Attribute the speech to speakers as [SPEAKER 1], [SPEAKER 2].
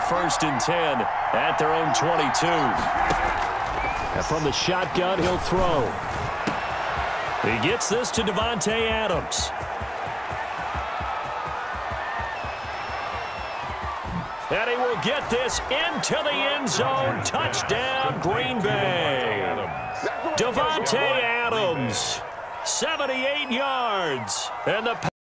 [SPEAKER 1] 1st and 10 at their own 22.
[SPEAKER 2] And from the shotgun, he'll throw.
[SPEAKER 1] He gets this to Davante Adams. And he will get this into the end zone. Touchdown, Green Bay. Davante Adams, 78 yards. And the